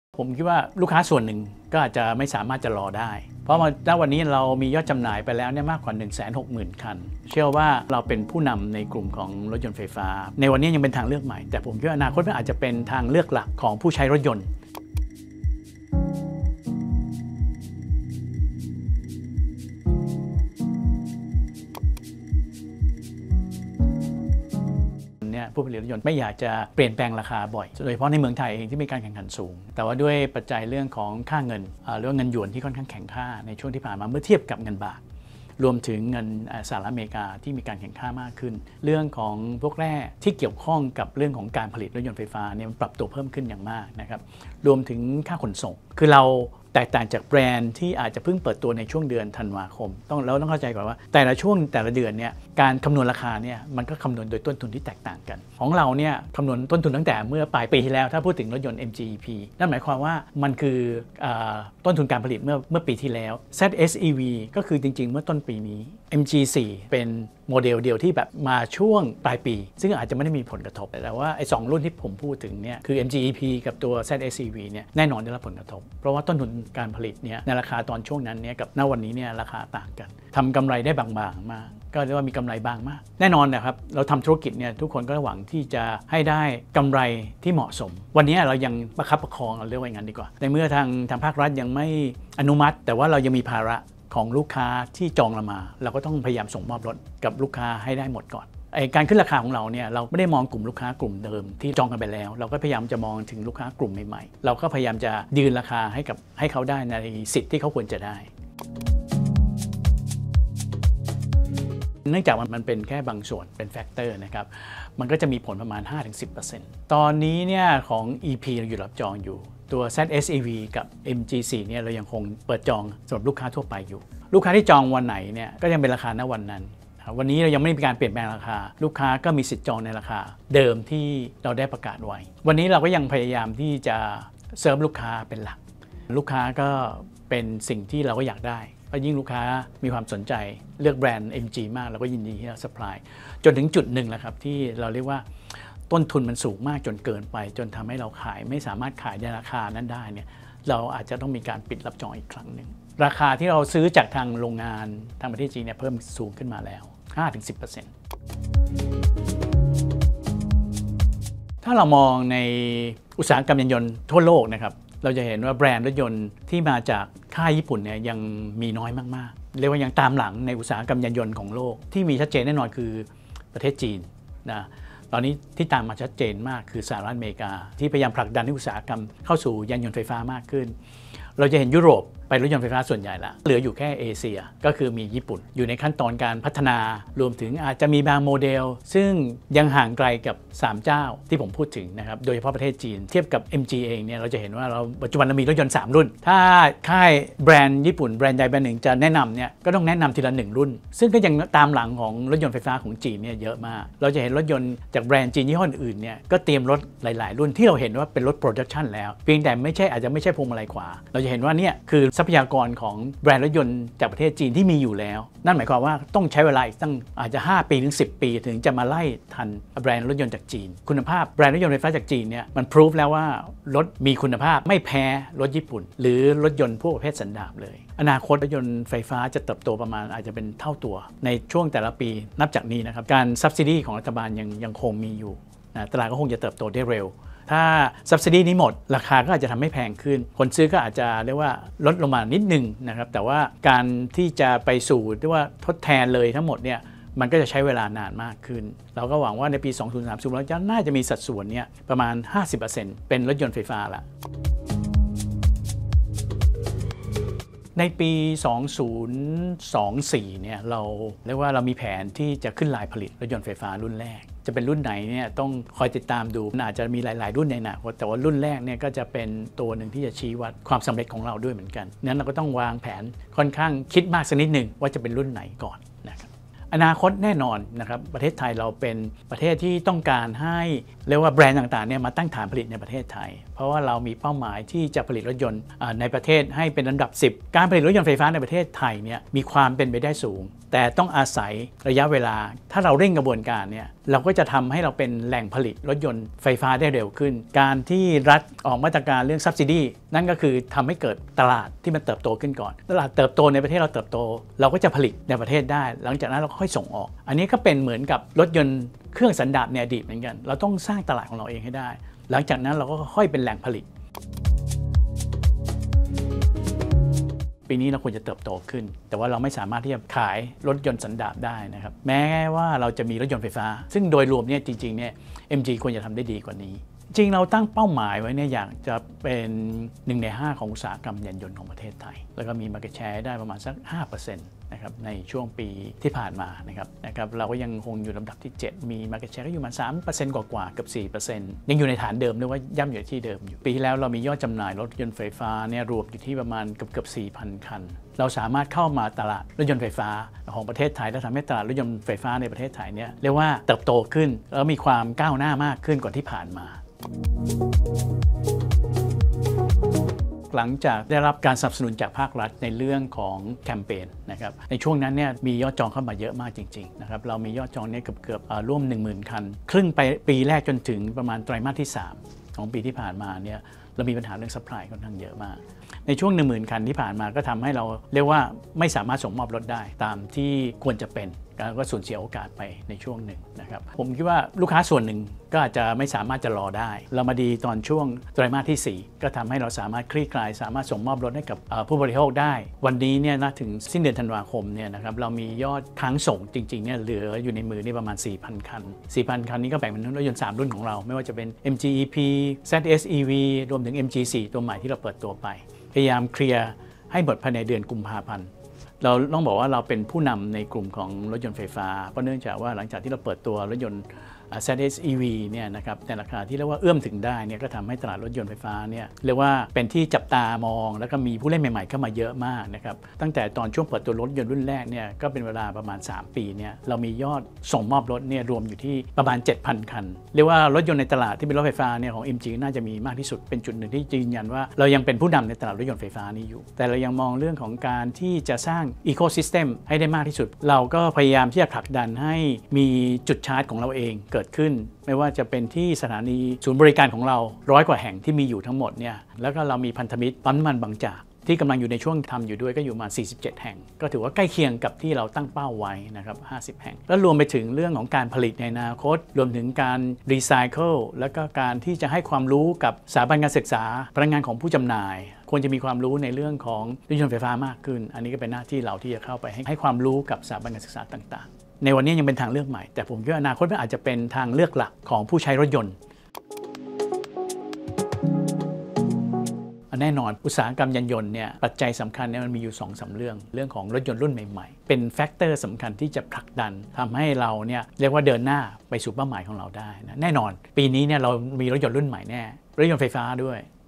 ผมคิดว่าลูกค้าส่วนหนึ่งก็อาจจะไม่สามารถจะรอได้เพราะณวันนี้เรามียอดจำหน่ายไปแล้วเนี่ยมากกว่า 160,000 คันเชื่อว่าเราเป็นผู้นำในกลุ่มของรถยนต์ไฟฟ้าในวันนี้ยังเป็นทางเลือกใหม่แต่ผมคิดว่าอนาคตมันอาจจะเป็นทางเลือกหลักของผู้ใช้รถยนต์ผู้ผลิตรถยนต์ไม่อยากจะเปลี่ยนแปลงราคาบ่อยโดยเฉพาะในเมืองไทยเองที่มีการแข่งขันสูงแต่ว่าด้วยปัจจัยเรื่องของค่าเงินหรือว่าเงินหยวนที่ค่อนข้างแข็งค่าในช่วงที่ผ่านมาเมื่อเทียบกับเงินบาทรวมถึงเงินสหรัฐอเมริกาที่มีการแข่งค่ามากขึ้นเรื่องของพวกแร่ที่เกี่ยวข้องกับเรื่องของการผลิตรถยนต์ไฟฟ้าเนี่ยมันปรับตัวเพิ่มขึ้นอย่างมากนะครับรวมถึงค่าขนส่งคือเราแตกต่างจากแบรนด์ที่อาจจะเพิ่งเปิดตัวในช่วงเดือนธันวาคมเราต้องเข้าใจก่อนว่าแต่ละช่วงแต่ละเดือนเนี่ยการคำนวณราคาเนี่ยมันก็คำนวณโดยต้นทุนที่แตกต่างกันของเราเนี่ยคำนวณต้นทุนตั้งแต่เมื่อปลายปีที่แล้วถ้าพูดถึงรถยนต์ MGEP นั่นหมายความว่ามันคือต้นทุนการผลิตเมื่อปีที่แล้ว ZSEV ก็คือจริงๆเมื่อต้นปีนี้ MG4 เป็นโมเดลเดียวที่แบบมาช่วงปลายปีซึ่งอาจจะไม่ได้มีผลกระทบแต่ว่าไอ้2รุ่นที่ผมพูดถึงเนี่ยคือ MGEP กับตัว ZSEV เนี่ยแน่นอนได้รับผลกระทบเพราะว่าต้นทุนการผลิตเนี่ยในราคาตอนช่วงนั้นเนี่ยกับณวันนี้เนี่ยราคาต่างกันทำกำไรได้บางๆมากก็เรียกว่ามีกำไรบางมากแน่นอนนะครับเราทำธุรกิจเนี่ยทุกคนก็หวังที่จะให้ได้กำไรที่เหมาะสมวันนี้เรายังประคับประคองเราเรียกว่าอย่างนั้นดีกว่าในเมื่อทางภาครัฐยังไม่อนุมัติแต่ว่าเรายังมีภาระของลูกค้าที่จองเรามาเราก็ต้องพยายามส่งมอบรถกับลูกค้าให้ได้หมดก่อนการขึ้นราคาของเราเนี่ยเราไม่ได้มองกลุ่มลูกค้ากลุ่มเดิมที่จองกันไปแล้วเราก็พยายามจะมองถึงลูกค้ากลุ่มใหม่ๆเราก็พยายามจะยืนราคาให้เขาได้ในสิทธิ์ที่เขาควรจะได้เนื่องจากมันเป็นแค่บางส่วนเป็นแฟกเตอร์นะครับมันก็จะมีผลประมาณ 5-10% ตอนนี้เนี่ยของ EP เราอยู่รับจองอยู่ตัว ZSEV กับ MG4 เนี่ยเรายังคงเปิดจองสำหรับลูกค้าทั่วไปอยู่ลูกค้าที่จองวันไหนเนี่ยก็ยังเป็นราคาณวันนั้นวันนี้เรายังไม่มีการเปลี่ยนแปลงราคาลูกค้าก็มีสิทธิ์จองในราคาเดิมที่เราได้ประกาศไว้วันนี้เราก็ยังพยายามที่จะเซิร์ฟลูกค้าเป็นหลักลูกค้าก็เป็นสิ่งที่เราก็อยากได้เพราะยิ่งลูกค้ามีความสนใจเลือกแบรนด์ MG มากเราก็ยินดีที่จะซัพพลายจนถึงจุดหนึ่งแล้วครับที่เราเรียกว่าต้นทุนมันสูงมากจนเกินไปจนทำให้เราขายไม่สามารถขายในราคานั้นได้เนี่ยเราอาจจะต้องมีการปิดรับจองอีกครั้งหนึ่งราคาที่เราซื้อจากทางโรงงานทางประเทศจีนเนี่ยเพิ่มสูงขึ้นมาแล้ว 5-10% ถ้าเรามองในอุตสาหกรรมยานยนต์ทั่วโลกนะครับเราจะเห็นว่าแบรนด์รถยนต์ที่มาจากค่ายญี่ปุ่นเนี่ยยังมีน้อยมากๆเรียกว่ายังตามหลังในอุตสาหกรรมยานยนต์ของโลกที่มีชัดเจนแน่นอนคือประเทศจีนนะตอนนี้ที่ตามมาชัดเจนมากคือสหรัฐอเมริกาที่พยายามผลักดันให้อุตสาหกรรมเข้าสู่ยานยนต์ไฟฟ้ามากขึ้นเราจะเห็นยุโรปไปรถยนต์ไฟฟ้าส่วนใหญ่ละเหลืออยู่แค่เอเชียก็คือมีญี่ปุ่นอยู่ในขั้นตอนการพัฒนารวมถึงอาจจะมีบางโมเดลซึ่งยังห่างไกลกับ3เจ้าที่ผมพูดถึงนะครับโดยเฉพาะประเทศจีนเทียบกับ MG เองเนี่ยเราจะเห็นว่าเราปัจจุบันเรามีรถยนต์3รุ่นถ้าค่ายแบรนด์ญี่ปุ่นแบรนด์ใดแบรนด์หนึ่งจะแนะนำเนี่ยก็ต้องแนะนำทีละ1รุ่นซึ่งก็ยังตามหลังของรถยนต์ไฟฟ้าของจีนเนี่ยเยอะมากเราจะเห็นรถยนต์จากแบรนด์จีนยี่ห้ออื่นเนี่ยก็เตรียมรถหลายๆรุ่นที่เราเห็นว่าเป็นรถโปรดักชันแล้วเพียงแต่อาจจะไม่ใช่พวงมาลัยขวาเราจะเห็นว่าเนี่ยคือทรัพยากรของแบรนด์รถยนต์จากประเทศจีนที่มีอยู่แล้วนั่นหมายความว่าต้องใช้เวลาอีกตั้งอาจจะ5 ปีถึง 10 ปีถึงจะมาไล่ทันแบรนด์รถยนต์จากจีนคุณภาพแบรนด์รถยนต์ไฟฟ้าจากจีนเนี่ยมันพิสูจแล้วว่ารถมีคุณภาพไม่แพ้รถญี่ปุ่นหรือรถยนต์พวกประเภทสันดาปเลยอนาคตรถยนต์ไฟฟ้าจะเติบโตประมาณอาจจะเป็นเท่าตัวในช่วงแต่ละปีนับจากนี้นะครับการ subsidy ของรัฐบาลยังคงมีอยู่ตลาดก็คงจะเติบโตได้เร็วถ้า subsidy นี้หมดราคาก็อาจจะทำให้แพงขึ้นคนซื้อก็อาจจะเรียกว่าลดลงมานิดนึงนะครับแต่ว่าการที่จะไปสู่เรียกว่าทดแทนเลยทั้งหมดเนี่ยมันก็จะใช้เวลานานมากขึ้นเราก็หวังว่าในปี 2030 เราจะน่าจะมีสัดส่วนเนี่ยประมาณ 50% เป็นรถยนต์ไฟฟ้าละในปี 2024 เนี่ยเราเรียกว่าเรามีแผนที่จะขึ้นลายผลิตรถยนต์ไฟฟ้ารุ่นแรกจะเป็นรุ่นไหนเนี่ยต้องคอยติดตามดูอาจจะมีหลายๆรุ่นในอนาคตแต่ว่ารุ่นแรกเนี่ยก็จะเป็นตัวหนึ่งที่จะชี้วัดความสำเร็จของเราด้วยเหมือนกันนั้นเราก็ต้องวางแผนค่อนข้างคิดมากสักนิดหนึ่งว่าจะเป็นรุ่นไหนก่อนนะครับอนาคตแน่นอนนะครับประเทศไทยเราเป็นประเทศที่ต้องการให้เรียกว่าแบรนด์ต่างๆเนี่ยมาตั้งฐานผลิตในประเทศไทยเพเพราะว่าเรามีเป้าหมายที่จะผลิตรถยนต์ในประเทศให้เป็นอันดับ 10การผลิตรถยนต์ไฟฟ้าในประเทศไทยเนี่ยมีความเป็นไปได้สูงแต่ต้องอาศัยระยะเวลาถ้าเราเร่งกระบวนการเนี่ยเราก็จะทำให้เราเป็นแหล่งผลิตรถยนต์ไฟฟ้าได้เร็วขึ้นการที่รัฐออกมาตรการเรื่อง subsidy นั่นก็คือทำให้เกิดตลาดที่มันเติบโตขึ้นก่อนตลาดเติบโตในประเทศเราเติบโตเราก็จะผลิตในประเทศได้หลังจากนั้นเราค่อยส่งออกอันนี้ก็เป็นเหมือนกับรถยนต์เครื่องสันดาปในอดีตเหมือนกันเราต้องสร้างตลาดของเราเองให้ได้หลังจากนั้นเราก็ค่อยเป็นแหล่งผลิตปีนี้เราควรจะเติบโตขึ้นแต่ว่าเราไม่สามารถที่จะขายรถยนต์สันดาปได้นะครับแม้ว่าเราจะมีรถยนต์ไฟฟ้าซึ่งโดยรวมเนี่ยจริงๆเนี่ย MG ควรจะทำได้ดีกว่านี้จริงเราตั้งเป้าหมายไว้เนี่ยอยากจะเป็น1 ใน 5ของอุตสาหกรรมยานยนต์ของประเทศไทยแล้วก็มี market share ได้ประมาณสัก 5% นะครับในช่วงปีที่ผ่านมานะครับเราก็ยังคงอยู่ลำดับที่ 7 มี market share ก็อยู่ประมาณ 3% กว่าๆเกือบ 4% ยังอยู่ในฐานเดิมด้วยว่าย่ำอยู่ที่เดิมอยู่ปีที่แล้วเรามียอดจำหน่ายรถยนต์ไฟฟ้าเนี่ยรวมอยู่ที่ประมาณเกือบ 4,000 คันเราสามารถเข้ามาตลาดรถยนต์ไฟฟ้าของประเทศไทยและทำให้ตลาดรถยนต์ไฟฟ้าในประเทศไทยเนี่ยเรียกว่าเติบโตขึ้นแล้วมีความก้าวหน้ามากขึ้นกว่าที่ผ่านมาหลังจากได้รับการสนับสนุนจากภาครัฐในเรื่องของแคมเปญนะครับในช่วงนั้นเนี่ยมียอดจองเข้ามาเยอะมากจริงๆนะครับเรามียอดจองเนี่ยเกือบร่วม 10,000 คันครึ่งไปปีแรกจนถึงประมาณไตรมาสที่3ของปีที่ผ่านมาเนี่ยเรามีปัญหาเรื่องซัพพลายค่อนข้างเยอะมากในช่วง 10,000 คันที่ผ่านมาก็ทำให้เราเรียกว่าไม่สามารถส่งมอบรถได้ตามที่ควรจะเป็นก็สูญเสียโอกาสไปในช่วงหนึ่งนะครับผมคิดว่าลูกค้าส่วนหนึ่งก็อาจจะไม่สามารถจะรอได้เรามาดีตอนช่วงไตรมาสที่4ก็ทำให้เราสามารถคลี่คลายสามารถส่งมอบรถให้กับผู้บริโภคได้วันนี้เนี่ยนะถึงสิ้นเดือนธันวาคมเนี่ยนะครับเรามียอดค้างส่งจริงๆเนี่ยเหลืออยู่ในมือนี่ประมาณ 4,000 คัน 4,000 คันนี้ก็แบ่งเป็นรถยนต์3รุ่นของเราไม่ว่าจะเป็น MG EP ZS EV รวมถึง MG4 ตัวใหม่ที่เราเปิดตัวไปพยายามเคลียร์ให้หมดภายในเดือนกุมภาพันธ์เราต้องบอกว่าเราเป็นผู้นำในกลุ่มของรถยนต์ไฟฟ้าเพราะเนื่องจากว่าหลังจากที่เราเปิดตัวรถยนต์ ZS EV เนี่ยนะครับในราคาที่เรียกว่าเอื้อมถึงได้เนี่ยก็ทำให้ตลาดรถยนต์ไฟฟ้าเนี่ยเรียกว่าเป็นที่จับตามองแล้วก็มีผู้เล่นใหม่ๆเข้ามาเยอะมากนะครับตั้งแต่ตอนช่วงเปิดตัวรถยนต์รุ่นแรกเนี่ยก็เป็นเวลาประมาณ3ปีเนี่ยเรามียอดส่งมอบรถเนี่ยรวมอยู่ที่ประมาณ 7,000 คันเรียกว่ารถยนต์ในตลาดที่เป็นรถไฟฟ้าเนี่ยของ MG น่าจะมีมากที่สุดเป็นจุดหนึ่งที่ยืนยันว่าเรายังเป็นผู้นำในตลาดรถยนต์ไฟฟ้านี้อยู่แต่เรายังมองเรื่องของการที่จะสร้าง Ecosystem ให้ได้มากที่สุดเราก็พยายามที่จะผลักดันให้มีจุดชาร์จของเราเองเกิดขึ้นไม่ว่าจะเป็นที่สถานีศูนย์บริการของเรา100 กว่าแห่งที่มีอยู่ทั้งหมดเนี่ยแล้วก็เรามีพันธมิตรปั๊มน้ำมันบางจากที่กำลังอยู่ในช่วงทำอยู่ด้วยก็อยู่มา47 แห่งก็ถือว่าใกล้เคียงกับที่เราตั้งเป้าไว้นะครับ50 แห่งแล้วรวมไปถึงเรื่องของการผลิตในอนาคตรวมถึงการรีไซเคิลแล้วก็การที่จะให้ความรู้กับสถาบันการศึกษาพนักงานของผู้จำหน่ายควรจะมีความรู้ในเรื่องของรถยนต์ไฟฟ้ามากขึ้นอันนี้ก็เป็นหน้าที่เราที่จะเข้าไปให้ความรู้กับสถาบันการศึกษาต่างๆในวันนี้ยังเป็นทางเลือกใหม่แต่ผมคิดว่าอนาคตมันอาจจะเป็นทางเลือกหลักของผู้ใช้รถยนต์แน่นอนอุตสาหกรรมยานยนต์เนี่ยปัจจัยสำคัญเนี่ยมันมีอยู่ 2-3 เรื่องของรถยนต์รุ่นใหม่ๆเป็นแฟกเตอร์สำคัญที่จะผลักดันทำให้เราเนี่ยเรียกว่าเดินหน้าไปสู่เป้าหมายของเราได้นะแน่นอนปีนี้เนี่ยเรามีรถยนต์รุ่นใหม่แน่รถยนต์ไฟฟ้าด้วย